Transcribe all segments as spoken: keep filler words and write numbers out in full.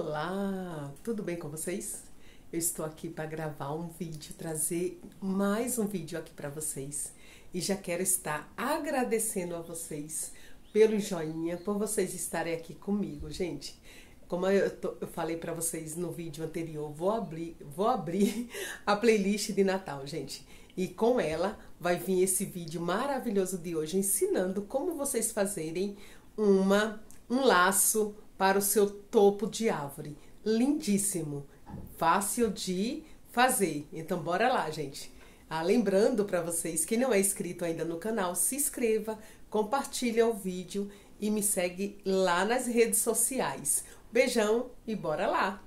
Olá, tudo bem com vocês? Eu estou aqui para gravar um vídeo, trazer mais um vídeo aqui para vocês. E já quero estar agradecendo a vocês pelo joinha, por vocês estarem aqui comigo, gente. Como eu, tô, eu falei para vocês no vídeo anterior, vou abrir, vou abrir a playlist de Natal, gente. E com ela vai vir esse vídeo maravilhoso de hoje, ensinando como vocês fazerem uma, um laço para o seu topo de árvore. Lindíssimo, fácil de fazer. Então bora lá, gente. Ah, lembrando para vocês, quem não é inscrito ainda no canal, se inscreva, compartilha o vídeo e me segue lá nas redes sociais. Beijão e bora lá!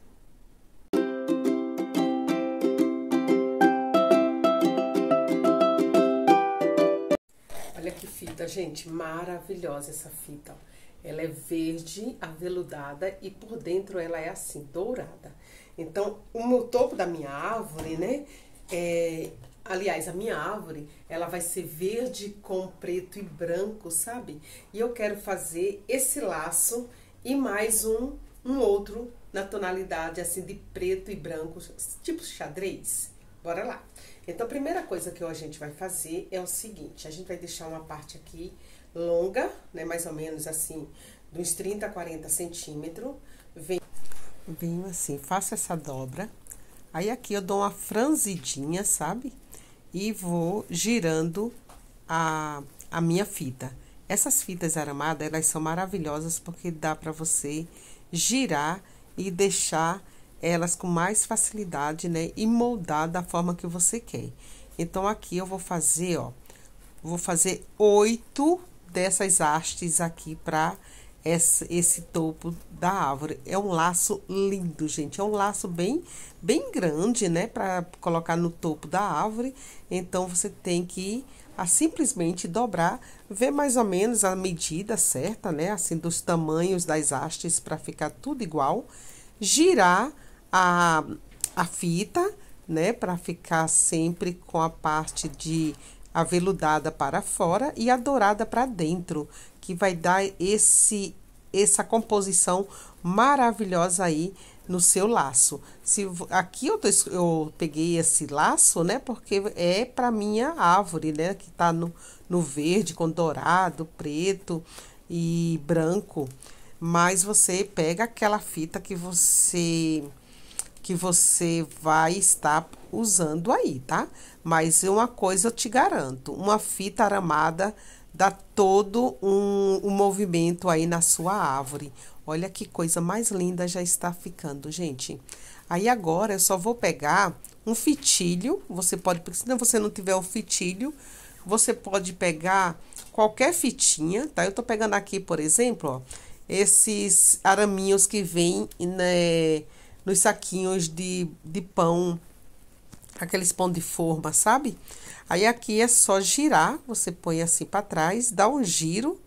Olha que fita, gente, maravilhosa essa fita, ó. Ela é verde, aveludada e por dentro ela é assim, dourada. Então, o meu topo da minha árvore, né, é... aliás, a minha árvore, ela vai ser verde com preto e branco, sabe? E eu quero fazer esse laço e mais um, um outro na tonalidade assim de preto e branco, tipo xadrez. Bora lá. Então, a primeira coisa que a gente vai fazer é o seguinte, a gente vai deixar uma parte aqui longa, né, mais ou menos assim, de uns trinta a quarenta centímetros. Vem... Venho assim, faço essa dobra, aí aqui eu dou uma franzidinha, sabe? E vou girando a, a minha fita. Essas fitas aramadas, elas são maravilhosas porque dá pra você girar e deixar elas com mais facilidade, né? E moldar da forma que você quer. Então, aqui eu vou fazer, ó, vou fazer oito dessas hastes aqui pra esse, esse topo da árvore. É um laço lindo, gente. É um laço bem, bem grande, né? Pra colocar no topo da árvore. Então, você tem que a simplesmente dobrar, ver mais ou menos a medida certa, né? Assim, dos tamanhos das hastes para ficar tudo igual. Girar a, a fita, né? Para ficar sempre com a parte de aveludada para fora e a dourada para dentro, que vai dar esse essa composição maravilhosa aí no seu laço. Se aqui eu, tô, eu peguei esse laço, né, porque é para minha árvore, né, que tá no, no verde com dourado, preto e branco. Mas você pega aquela fita que você que você vai estar usando aí, tá? Mas uma coisa eu te garanto, uma fita aramada dá todo um, um movimento aí na sua árvore. Olha que coisa mais linda já está ficando, gente. Aí agora eu só vou pegar um fitilho, você pode, se você não tiver o fitilho, você pode pegar qualquer fitinha, tá? Eu tô pegando aqui, por exemplo, ó, esses araminhos que vem, né, nos saquinhos de, de pão, aqueles pão de forma, sabe? Aí aqui é só girar, você põe assim para trás, dá um giro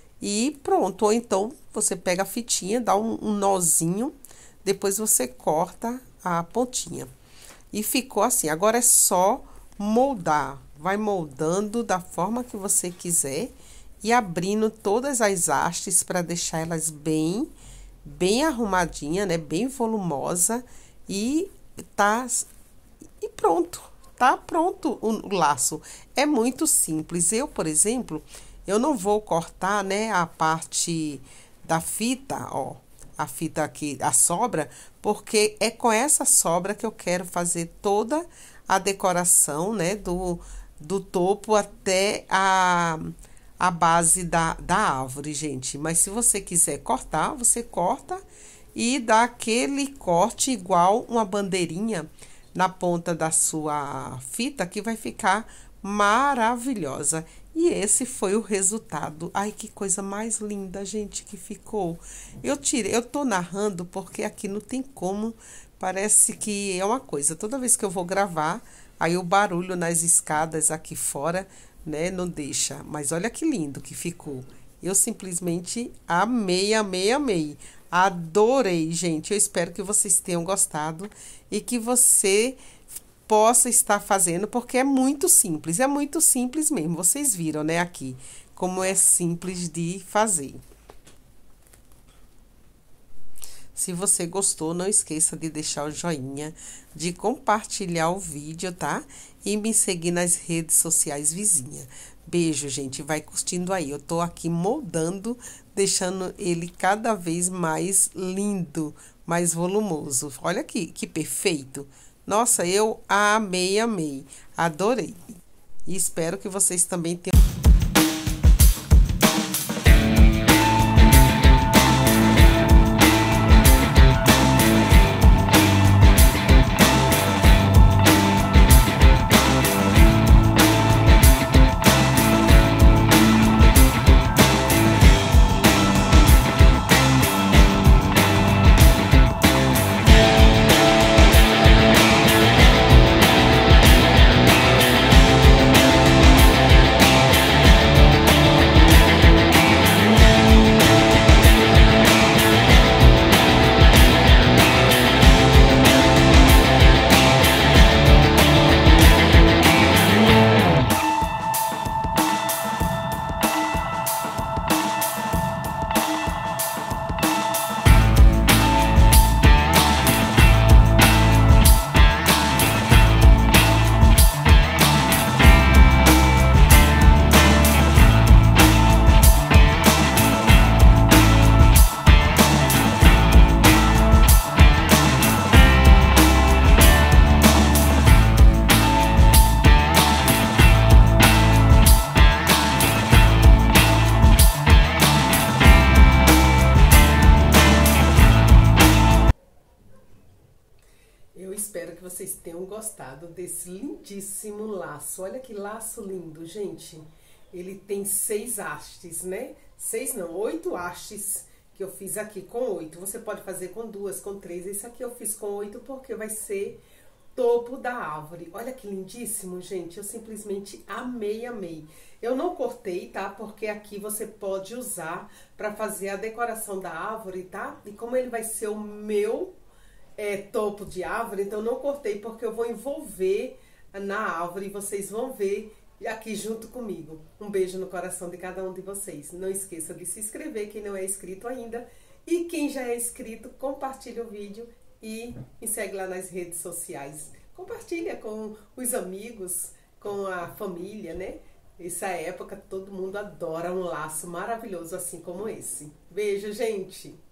e pronto. Ou então você pega a fitinha, dá um, um nozinho, depois você corta a pontinha. E ficou assim. Agora é só moldar, vai moldando da forma que você quiser e abrindo todas as hastes para deixar elas bem, bem arrumadinha, né? Bem volumosa e tá e pronto. Tá pronto o laço. É muito simples. Eu, por exemplo, eu não vou cortar, né, a parte da fita, ó, a fita aqui, a sobra, porque é com essa sobra que eu quero fazer toda a decoração, né, do, do topo até a, a base da, da árvore, gente. Mas se você quiser cortar, você corta e dá aquele corte igual uma bandeirinha na ponta da sua fita, que vai ficar maravilhosa. E esse foi o resultado. Ai, que coisa mais linda, gente, que ficou. Eu tirei, eu tô narrando porque aqui não tem como, parece que é uma coisa. Toda vez que eu vou gravar, aí o barulho nas escadas aqui fora, né, não deixa. Mas olha que lindo que ficou. Eu simplesmente amei, amei, amei. Adorei, gente. Eu espero que vocês tenham gostado e que você possa estar fazendo, porque é muito simples. É muito simples mesmo. Vocês viram, né, aqui, como é simples de fazer. Se você gostou, não esqueça de deixar o joinha, de compartilhar o vídeo, tá? E me seguir nas redes sociais vizinha. Beijo, gente. Vai curtindo aí. Eu tô aqui moldando, deixando ele cada vez mais lindo, mais volumoso. Olha aqui, que perfeito. Nossa, eu amei, amei. Adorei. E espero que vocês também tenham... Eu espero que vocês tenham gostado desse lindíssimo laço. Olha que laço lindo, gente. Ele tem seis hastes, né? Seis não, oito hastes que eu fiz aqui com oito. Você pode fazer com duas, com três. Esse aqui eu fiz com oito porque vai ser topo da árvore. Olha que lindíssimo, gente. Eu simplesmente amei, amei. Eu não cortei, tá? Porque aqui você pode usar para fazer a decoração da árvore, tá? E como ele vai ser o meu... É, topo de árvore, então não cortei porque eu vou envolver na árvore e vocês vão ver aqui junto comigo. Um beijo no coração de cada um de vocês. Não esqueça de se inscrever, quem não é inscrito ainda. E quem já é inscrito, compartilha o vídeo e me segue lá nas redes sociais. Compartilha com os amigos, com a família, né? Essa época todo mundo adora um laço maravilhoso assim como esse. Beijo, gente!